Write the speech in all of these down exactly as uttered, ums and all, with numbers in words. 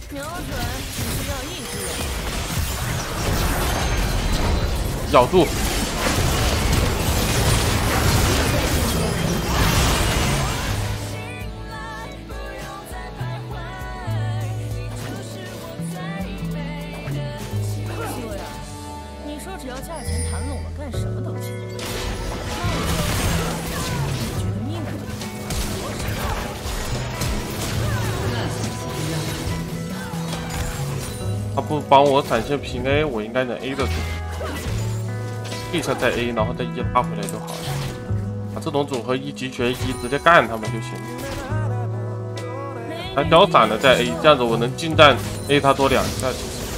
瞄准只需要一只眼。 咬住。 修呀，你说只要价钱谈拢了，干什么都行。你觉得命令？ 他不帮我闪现平 A， 我应该能 A 得住。立刻再 A， 然后再一拉回来就好了。啊，这种组合一级学一，直接干他们就行。他交闪了再 A， 这样子我能近战 A 他多两下。其实。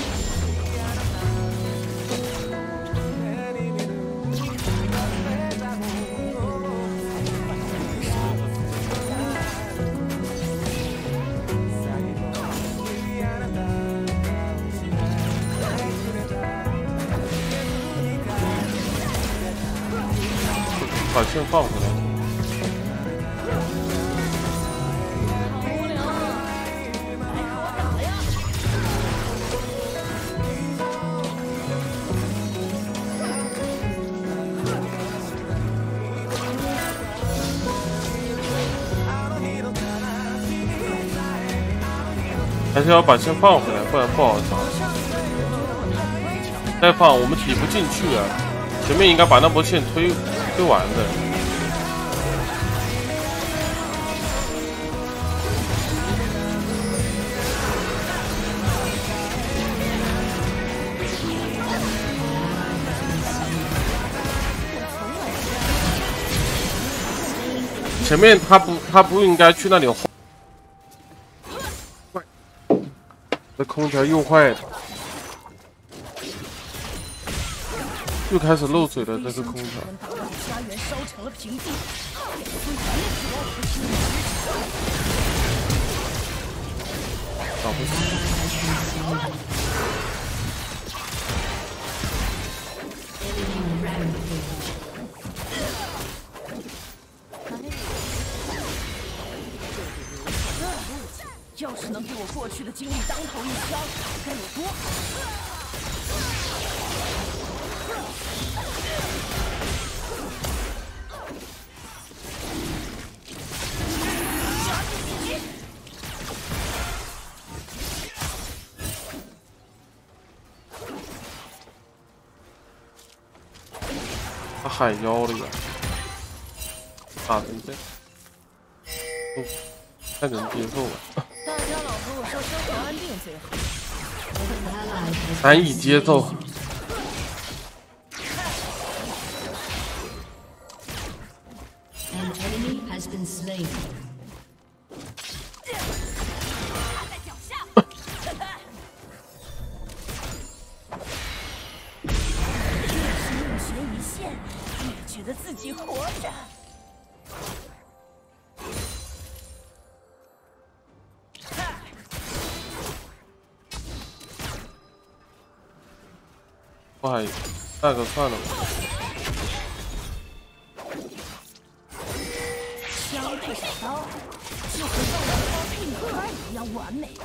把线放回来。 好无聊啊！来和我打呀！ 还是要把线放回来，不然不好打。再放我们挤不进去啊！前面应该把那波线推。 推完的，前面他不他不应该去那里晃，这空调又坏了，又开始漏水了，这是空调。 家园烧成了平地， 打不死。 要是能给我过去的经历当头一枪，该有多好！ 他海妖了呀！打成这样，不太能接受了。 大家老和我说生活安定最好， 难以接受。 An enemy has been slain. 觉得自己活着。 不好意思，那个算了吧。 枪配上刀，就和造兰花配歌一样完美。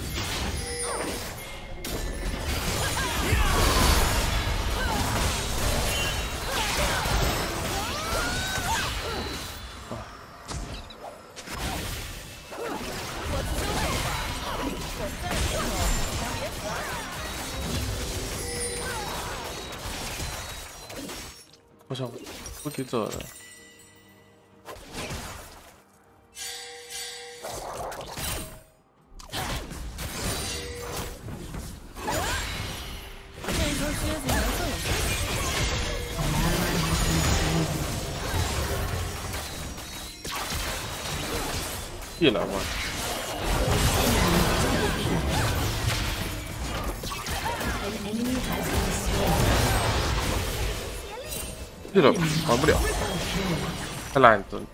我想不敌者了。 这双靴子颜色有一来吧。这个玩不了，太烂了。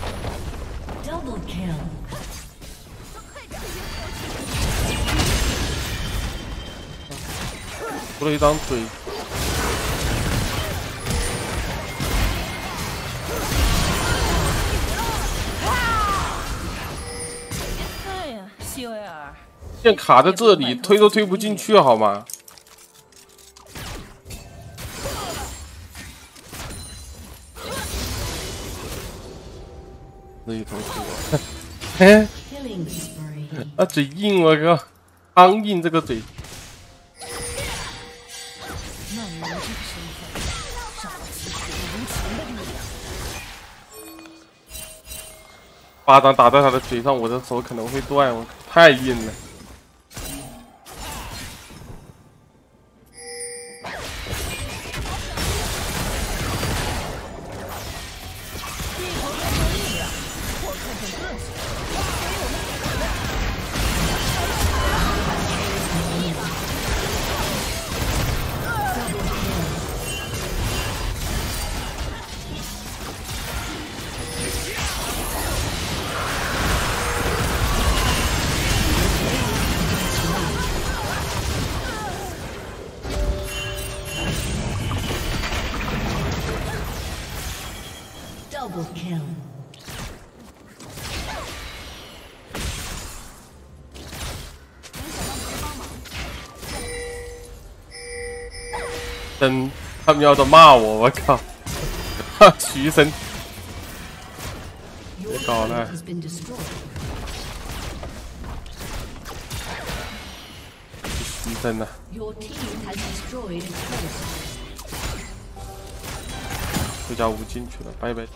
出了一张嘴。 哎呀，希维尔， 剑卡在这里，推都推不进去，好吗？这一头是我，嘿，啊嘴硬，我靠，刚硬这个嘴。 那你们这个身份，让我集合无穷的力量。 巴掌打在他的嘴上，我的手可能会断，我太硬了。 Double kill. 真他喵的骂我，我靠！徐生，别搞了！徐生呢？回家无进去了，拜拜。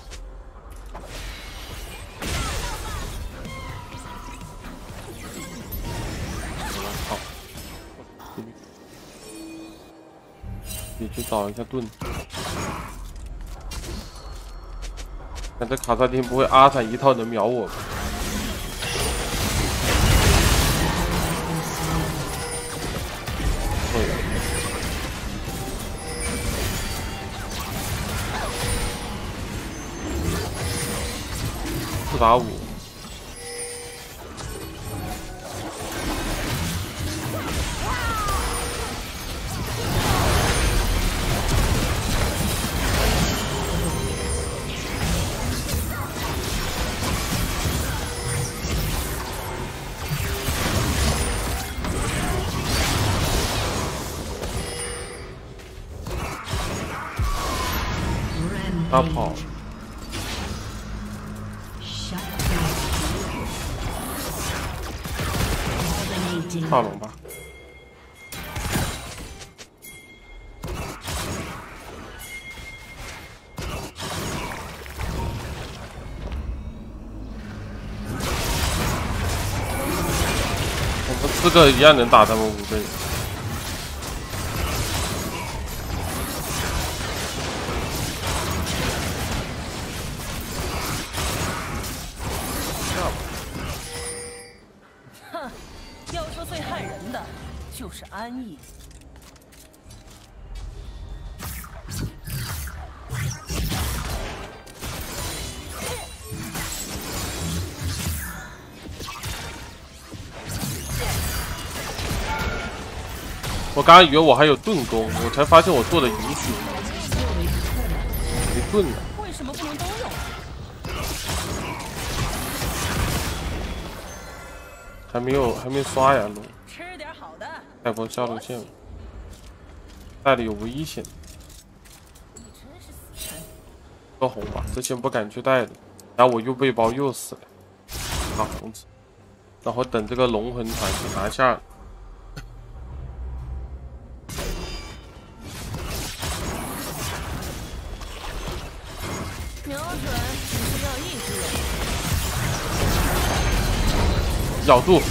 你去找一下盾，看这卡萨丁不会阿闪一套能秒我吗？会。四打五。 他跑，跨龙吧。我们四个一样能打他们五个人。 要说最害人的，就是安逸。 我刚刚以为我还有盾弓，我才发现我做的允许没盾了。 为什么不能都用？ 还没有，还没刷呀，龙。 吃点好的。 开波下路线，带的有危险。 你真是死神。 个红吧，之前不敢去带的，然后我又被包又死了，打红子，然后等这个龙魂团去拿下。 瞄准，只需要一只人。 咬住！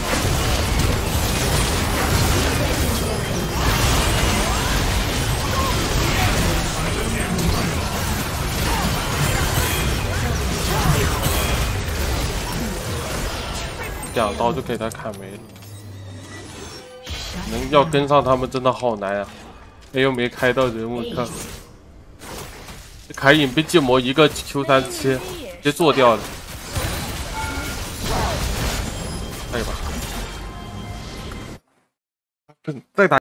两刀就给他砍没了，能要跟上他们真的好难啊！又没开到人物课，凯隐被剑魔一个 Q 三切，直接做掉了。 可以吧？再打。